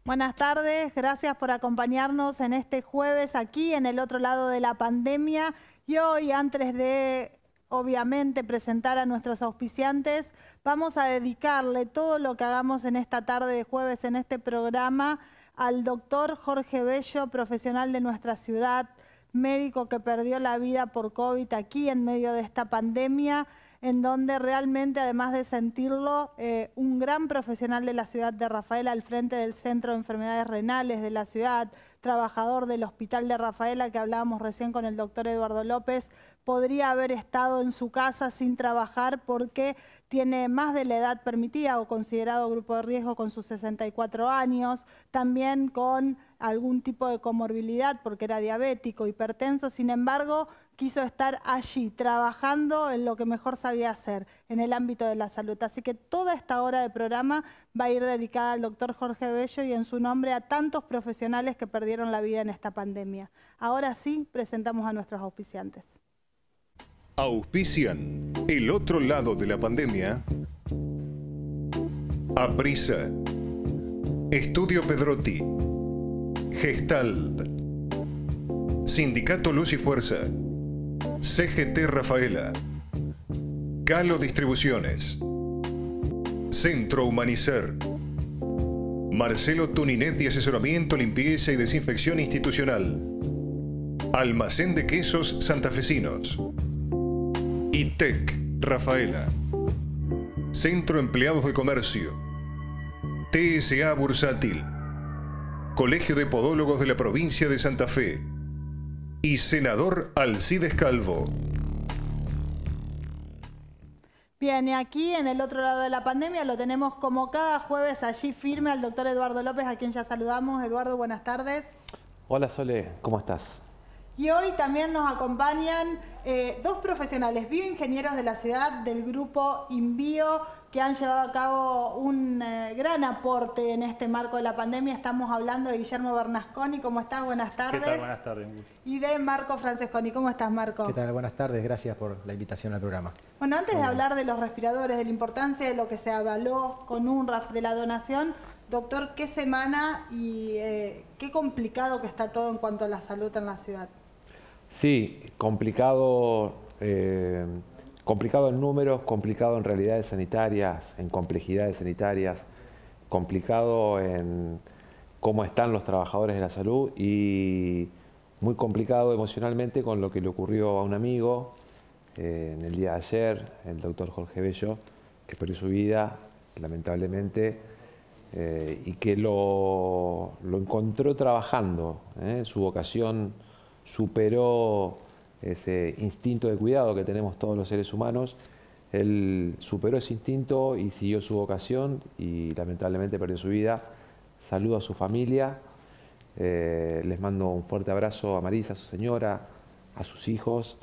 Buenas tardes, gracias por acompañarnos en este jueves aquí en el otro lado de la pandemia. Y hoy, antes de, obviamente, presentar a nuestros auspiciantes, vamos a dedicarle todo lo que hagamos en esta tarde de jueves en este programa al doctor Jorge Bello, profesional de nuestra ciudad, médico que perdió la vida por COVID aquí en medio de esta pandemia, en donde realmente, además de sentirlo, un gran profesional de la ciudad de Rafaela al frente del Centro de Enfermedades Renales de la ciudad, trabajador del Hospital de Rafaela, que hablábamos recién con el doctor Eduardo López, podría haber estado en su casa sin trabajar porque tiene más de la edad permitida o considerado grupo de riesgo con sus 64 años, también con algún tipo de comorbilidad porque era diabético, hipertenso. Sin embargo, quiso estar allí trabajando en lo que mejor sabía hacer, en el ámbito de la salud. Así que toda esta hora de programa va a ir dedicada al doctor Jorge Bello y en su nombre a tantos profesionales que perdieron la vida en esta pandemia. Ahora sí, presentamos a nuestros auspiciantes. Auspician El Otro Lado de la Pandemia. Aprisa. Estudio Pedrotti. Gestalt. Sindicato Luz y Fuerza. CGT Rafaela. Calo Distribuciones. Centro Humanizar. Marcelo Tuninet y Asesoramiento, Limpieza y Desinfección Institucional. Almacén de Quesos Santafesinos. ITEC Rafaela. Centro Empleados de Comercio. TSA Bursátil. Colegio de Podólogos de la Provincia de Santa Fe. Y Senador Alcides Calvo. Bien, y aquí en el otro lado de la pandemia lo tenemos como cada jueves allí firme al doctor Eduardo López, a quien ya saludamos. Eduardo, buenas tardes. Hola Sole, ¿cómo estás? Y hoy también nos acompañan dos profesionales bioingenieros de la ciudad del grupo Inbio que han llevado a cabo un gran aporte en este marco de la pandemia. Estamos hablando de Guillermo Bernasconi. ¿Cómo estás? Buenas tardes. ¿Qué tal? Buenas tardes. Y de Marco Francesconi. ¿Cómo estás, Marco? ¿Qué tal? Buenas tardes. Gracias por la invitación al programa. Bueno, antes de hablar de los respiradores, de la importancia de lo que se avaló con UNRWA de la donación, doctor, ¿qué semana y qué complicado que está todo en cuanto a la salud en la ciudad? Sí, complicado en números, complicado en realidades sanitarias, en complejidades sanitarias, complicado en cómo están los trabajadores de la salud y muy complicado emocionalmente con lo que le ocurrió a un amigo en el día de ayer, el doctor Jorge Bello, que perdió su vida, lamentablemente, y que lo encontró trabajando, su vocación superó ese instinto de cuidado que tenemos todos los seres humanos. Él superó ese instinto y siguió su vocación y lamentablemente perdió su vida. Saludo a su familia, les mando un fuerte abrazo a Marisa, a su señora, a sus hijos.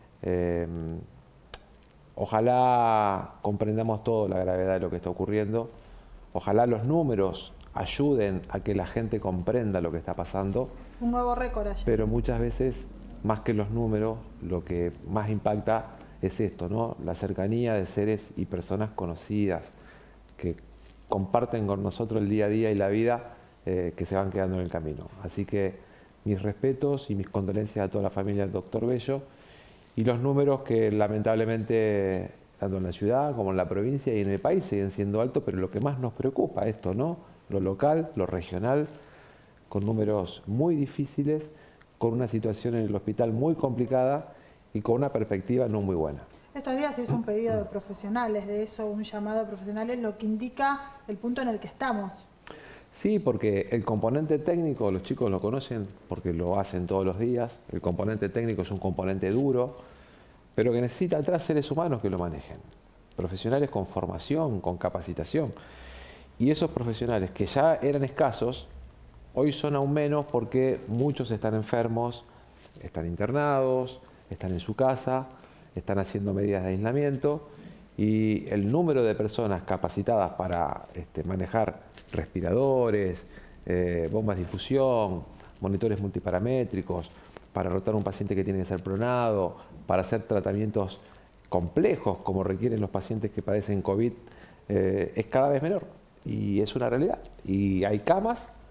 Ojalá comprendamos todo la gravedad de lo que está ocurriendo. Ojalá los números ayuden a que la gente comprenda lo que está pasando. Un nuevo récord allí. Pero muchas veces, más que los números, lo que más impacta es esto, ¿no? La cercanía de seres y personas conocidas que comparten con nosotros el día a día y la vida, que se van quedando en el camino. Así que mis respetos y mis condolencias a toda la familia del doctor Bello y los números que lamentablemente, tanto en la ciudad como en la provincia y en el país, siguen siendo altos, pero lo que más nos preocupa esto, ¿no? Lo local, lo regional, con números muy difíciles, con una situación en el hospital muy complicada y con una perspectiva no muy buena. Estos días se hizo un pedido de profesionales, de eso, un llamado de profesionales, lo que indica el punto en el que estamos. Sí, porque el componente técnico, los chicos lo conocen porque lo hacen todos los días, el componente técnico es un componente duro, pero que necesita atrás seres humanos que lo manejen, profesionales con formación, con capacitación. Y esos profesionales que ya eran escasos, hoy son aún menos porque muchos están enfermos, están internados, están en su casa, están haciendo medidas de aislamiento y el número de personas capacitadas para manejar respiradores, bombas de infusión, monitores multiparamétricos, para rotar un paciente que tiene que ser pronado, para hacer tratamientos complejos como requieren los pacientes que padecen COVID, es cada vez menor y es una realidad. Y hay camas,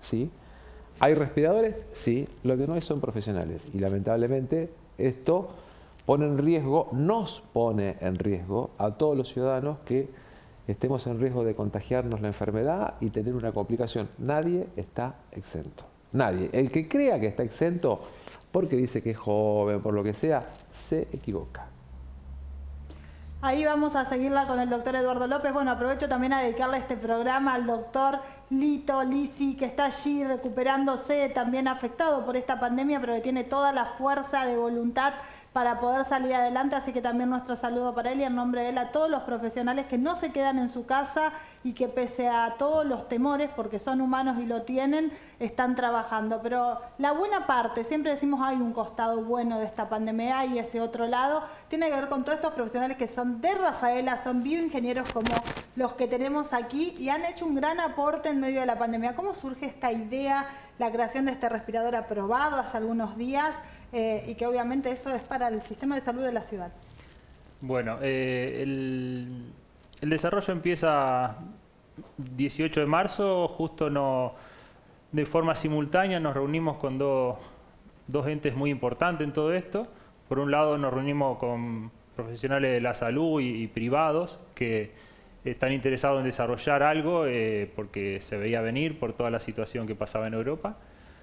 sí. ¿Hay respiradores? Sí. Lo que no hay son profesionales. Y lamentablemente esto pone en riesgo, nos pone en riesgo a todos los ciudadanos que estemos en riesgo de contagiarnos la enfermedad y tener una complicación. Nadie está exento. Nadie. El que crea que está exento porque dice que es joven, por lo que sea, se equivoca. Ahí vamos a seguirla con el doctor Eduardo López. Bueno, aprovecho también a dedicarle este programa al doctor Lito Lisi, que está allí recuperándose, también afectado por esta pandemia, pero que tiene toda la fuerza de voluntad para poder salir adelante, así que también nuestro saludo para él y en nombre de él a todos los profesionales que no se quedan en su casa y que pese a todos los temores, porque son humanos y lo tienen, están trabajando. Pero la buena parte, siempre decimos hay un costado bueno de esta pandemia y ese otro lado, tiene que ver con todos estos profesionales que son de Rafaela, son bioingenieros como los que tenemos aquí y han hecho un gran aporte en medio de la pandemia. ¿Cómo surge esta idea, la creación de este respirador aprobado hace algunos días? Y que obviamente eso es para el sistema de salud de la ciudad. Bueno, el desarrollo empieza 18 de marzo, justo de forma simultánea nos reunimos con dos entes muy importantes en todo esto. Por un lado nos reunimos con profesionales de la salud y privados que están interesados en desarrollar algo porque se veía venir por toda la situación que pasaba en Europa.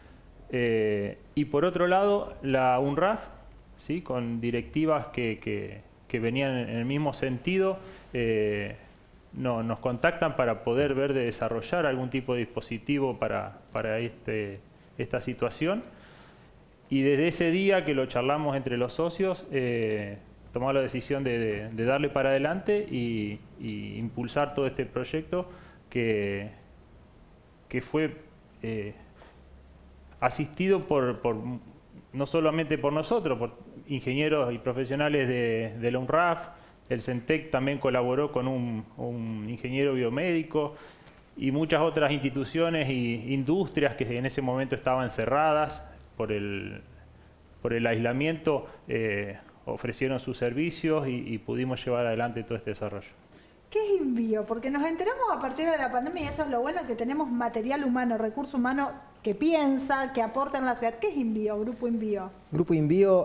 Y por otro lado, la UNRAF, ¿sí? Con directivas que venían en el mismo sentido, nos contactan para poder ver de desarrollar algún tipo de dispositivo para esta situación. Y desde ese día que lo charlamos entre los socios, tomamos la decisión de darle para adelante y impulsar todo este proyecto que fue asistido no solamente por nosotros, por ingenieros y profesionales de la UNRAF. El CENTEC también colaboró con un ingeniero biomédico y muchas otras instituciones e industrias que en ese momento estaban cerradas por el aislamiento, ofrecieron sus servicios y pudimos llevar adelante todo este desarrollo. ¿Qué es INVIO? Porque nos enteramos a partir de la pandemia y eso es lo bueno, que tenemos material humano, recurso humano que piensa, que aporta en la ciudad. ¿Qué es INVIO, Grupo INVIO? Grupo INVIO,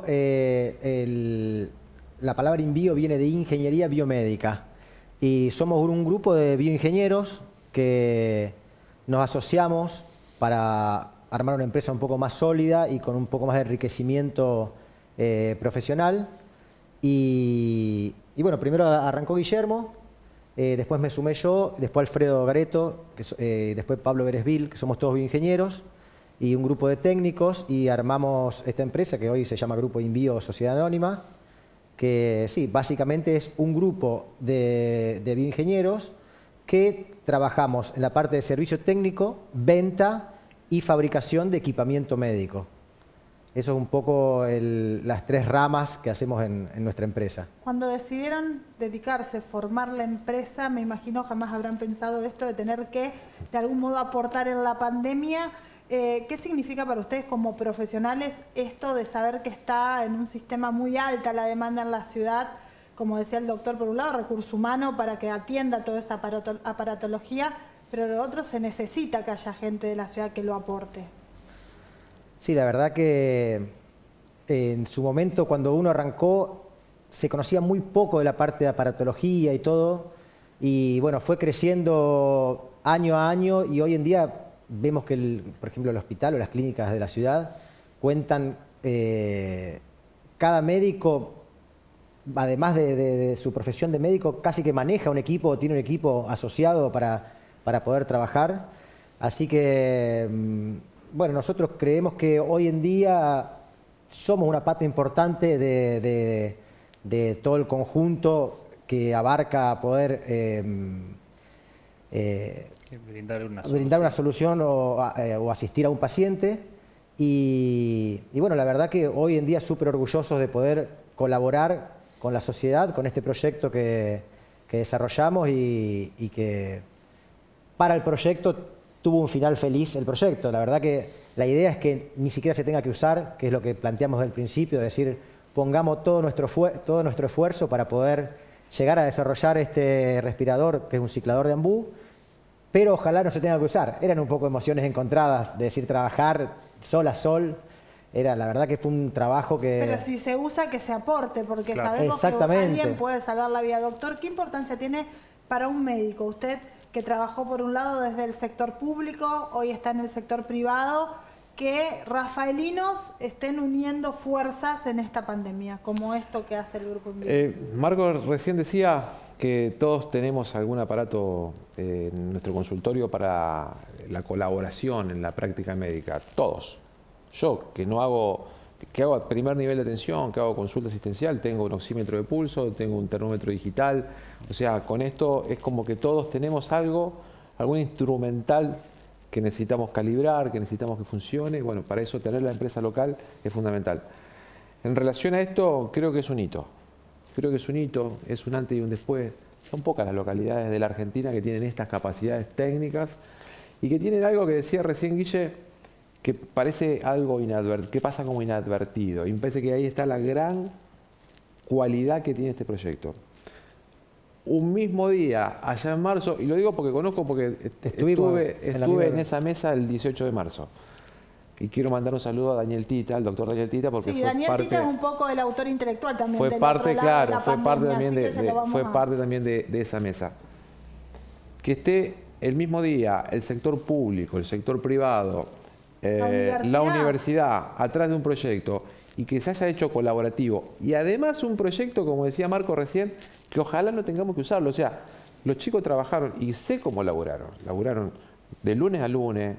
la palabra INVIO viene de Ingeniería Biomédica y somos un grupo de bioingenieros que nos asociamos para armar una empresa un poco más sólida y con un poco más de enriquecimiento profesional. Y bueno, primero arrancó Guillermo, después me sumé yo, después Alfredo Gareto, después Pablo Beresville, que somos todos bioingenieros, y un grupo de técnicos, y armamos esta empresa que hoy se llama Grupo INVIO Sociedad Anónima, que sí, básicamente es un grupo de bioingenieros que trabajamos en la parte de servicio técnico, venta y fabricación de equipamiento médico. Eso es un poco las tres ramas que hacemos en nuestra empresa. Cuando decidieron dedicarse, formar la empresa, me imagino jamás habrán pensado esto de tener que de algún modo aportar en la pandemia. ¿Qué significa para ustedes como profesionales esto de saber que está en un sistema muy alta la demanda en la ciudad? Como decía el doctor, por un lado, recurso humano para que atienda toda esa aparatología, pero lo otro, se necesita que haya gente de la ciudad que lo aporte. Sí, la verdad que en su momento, cuando uno arrancó, se conocía muy poco de la parte de aparatología y todo, y bueno, fue creciendo año a año, y hoy en día vemos que, por ejemplo, el hospital o las clínicas de la ciudad cuentan, cada médico, además de su profesión de médico, casi que maneja un equipo, tiene un equipo asociado para poder trabajar. Así que, bueno, nosotros creemos que hoy en día somos una pata importante de todo el conjunto que abarca poder brindar una solución o asistir a un paciente. Y bueno, la verdad que hoy en día súper orgullosos de poder colaborar con la sociedad, con este proyecto que desarrollamos y que para el proyecto tuvo un final feliz el proyecto. La verdad que la idea es que ni siquiera se tenga que usar, que es lo que planteamos desde el principio, es decir, pongamos todo nuestro esfuerzo para poder llegar a desarrollar este respirador, que es un ciclador de Ambu, pero ojalá no se tenga que usar. Eran un poco emociones encontradas, de decir trabajar sol a sol. La verdad que fue un trabajo que... Pero si se usa, que se aporte, porque Claro. sabemos que Exactamente. alguien puede salvar la vida. Doctor, ¿qué importancia tiene para un médico? Usted que trabajó por un lado desde el sector público, hoy está en el sector privado, que rafaelinos estén uniendo fuerzas en esta pandemia, como esto que hace el Grupo Invial. Marco recién decía que todos tenemos algún aparato en nuestro consultorio para la colaboración en la práctica médica. Todos. Yo, que hago primer nivel de atención, que hago consulta asistencial, tengo un oxímetro de pulso, tengo un termómetro digital. O sea, con esto es como que todos tenemos algún instrumental que necesitamos calibrar, que necesitamos que funcione. Bueno, para eso tener la empresa local es fundamental. En relación a esto, creo que es un hito. Creo que es un hito, es un antes y un después. Son pocas las localidades de la Argentina que tienen estas capacidades técnicas y que tienen algo que decía recién Guille, que parece algo que pasa como inadvertido. Y me parece que ahí está la gran cualidad que tiene este proyecto. Un mismo día, allá en marzo, y lo digo porque conozco, porque estuve en esa mesa el 18 de marzo. Y quiero mandar un saludo a Daniel Tita, al doctor Daniel Tita, porque Sí, fue Daniel parte, Tita es un poco el autor intelectual también. fue del parte, otro lado claro, de la fue parte pandemia, también de esa mesa. Que esté el mismo día el sector público, el sector privado, la universidad atrás de un proyecto y que se haya hecho colaborativo. Y además un proyecto, como decía Marco recién, que ojalá no tengamos que usarlo. O sea, los chicos trabajaron y sé cómo laburaron. Laburaron de lunes a lunes,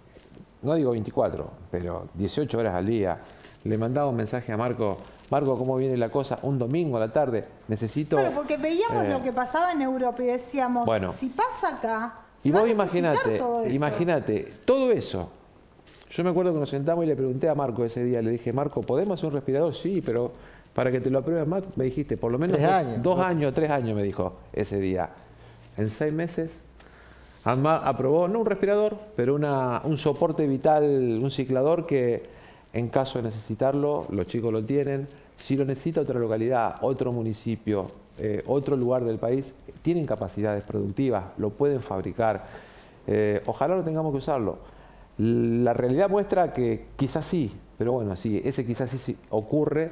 no digo 24, pero 18 horas al día. Le mandaba un mensaje a Marco, ¿cómo viene la cosa? Un domingo a la tarde, necesito... Claro, porque veíamos lo que pasaba en Europa y decíamos, bueno, si pasa acá, y se va vos a necesitar imagínate, todo eso. Yo me acuerdo que nos sentamos y le pregunté a Marco ese día, le dije, Marco, ¿podemos hacer un respirador? Sí, pero para que te lo apruebes más, me dijiste, por lo menos 3 años, me dijo ese día. En 6 meses, aprobó, no un respirador, pero un soporte vital, un ciclador que en caso de necesitarlo, los chicos lo tienen. Si lo necesita otra localidad, otro municipio, otro lugar del país, tienen capacidades productivas, lo pueden fabricar. Ojalá no tengamos que usarlo. La realidad muestra que quizás sí, pero bueno, sí, ese quizás sí ocurre,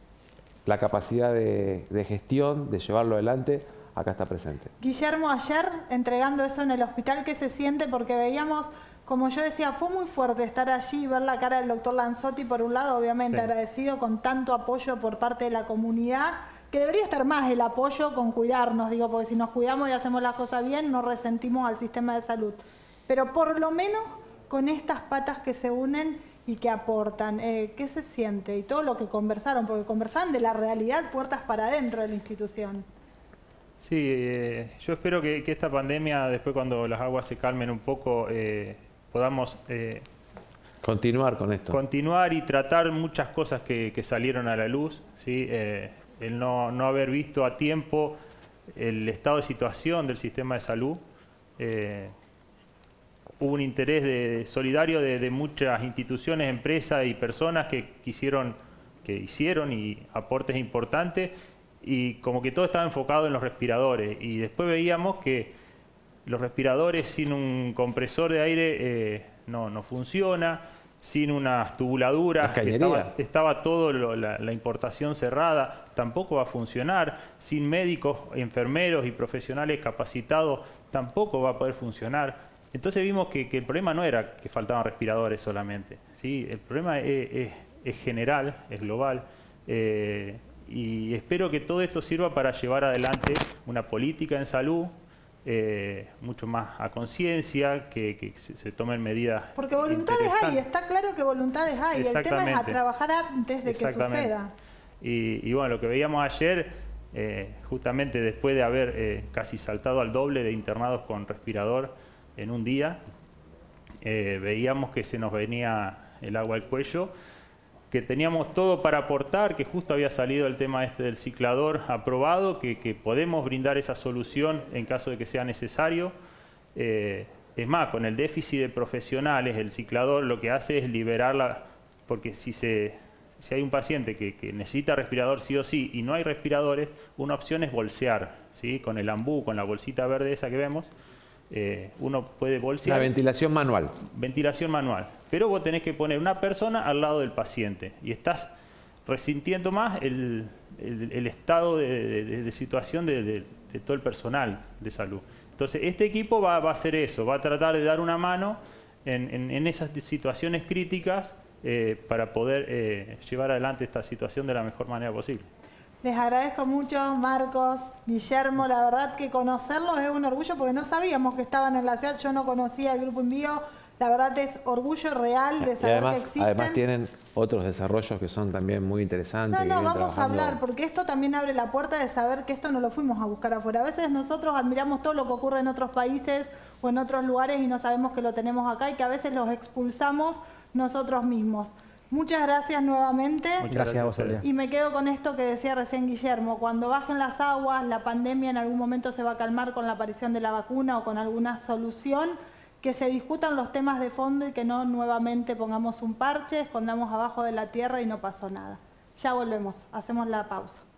la capacidad de gestión, de llevarlo adelante, acá está presente. Guillermo, ayer entregando eso en el hospital, ¿qué se siente? Porque veíamos, como yo decía, fue muy fuerte estar allí y ver la cara del doctor Lanzotti, por un lado, obviamente agradecido con tanto apoyo por parte de la comunidad, que debería estar más el apoyo con cuidarnos, digo, porque si nos cuidamos y hacemos las cosas bien, no resentimos al sistema de salud. Pero por lo menos con estas patas que se unen y que aportan, ¿qué se siente? Y todo lo que conversaron, porque conversaban de la realidad puertas para adentro de la institución. Sí, yo espero que esta pandemia, después cuando las aguas se calmen un poco, podamos continuar con esto. Continuar y tratar muchas cosas que salieron a la luz, ¿sí? El no haber visto a tiempo el estado de situación del sistema de salud. Hubo un interés solidario de muchas instituciones, empresas y personas que hicieron y aportes importantes, y como que todo estaba enfocado en los respiradores. Y después veíamos que los respiradores sin un compresor de aire no funciona, sin unas tubuladuras, que estaba todo la importación cerrada, tampoco va a funcionar, sin médicos, enfermeros y profesionales capacitados, tampoco va a poder funcionar. Entonces vimos que el problema no era que faltaban respiradores solamente, ¿sí? El problema es general, es global, y espero que todo esto sirva para llevar adelante una política en salud mucho más a conciencia, que se tomen medidas. Porque voluntades hay, está claro que voluntades hay, el tema es a trabajar antes de que suceda. Y bueno, lo que veíamos ayer, justamente después de haber casi saltado al doble de internados con respirador en un día, veíamos que se nos venía el agua al cuello, que teníamos todo para aportar, que justo había salido el tema del ciclador aprobado, que podemos brindar esa solución en caso de que sea necesario. Es más, con el déficit de profesionales, el ciclador lo que hace es liberarla, porque si hay un paciente que necesita respirador sí o sí y no hay respiradores, una opción es bolsear, ¿sí? Con el ambú, con la bolsita verde esa que vemos, uno puede bolsear. La ventilación manual. Ventilación manual. Pero vos tenés que poner una persona al lado del paciente y estás resintiendo más el estado de situación de todo el personal de salud. Entonces, este equipo va a hacer eso, va a tratar de dar una mano en esas situaciones críticas para poder llevar adelante esta situación de la mejor manera posible. Les agradezco mucho, Marcos, Guillermo. La verdad que conocerlos es un orgullo porque no sabíamos que estaban en la ciudad. Yo no conocía el Grupo Invío. La verdad es orgullo real de saber que existen. Además tienen otros desarrollos que son también muy interesantes. No, vamos a hablar, porque esto también abre la puerta de saber que esto no lo fuimos a buscar afuera. A veces nosotros admiramos todo lo que ocurre en otros países o en otros lugares y no sabemos que lo tenemos acá y que a veces los expulsamos nosotros mismos. Muchas gracias nuevamente. Muchas gracias a vos, Soledad. Y me quedo con esto que decía recién Guillermo. Cuando bajen las aguas, la pandemia en algún momento se va a calmar con la aparición de la vacuna o con alguna solución. Que se discutan los temas de fondo y que no nuevamente pongamos un parche, escondamos abajo de la tierra y no pasó nada. Ya volvemos, hacemos la pausa.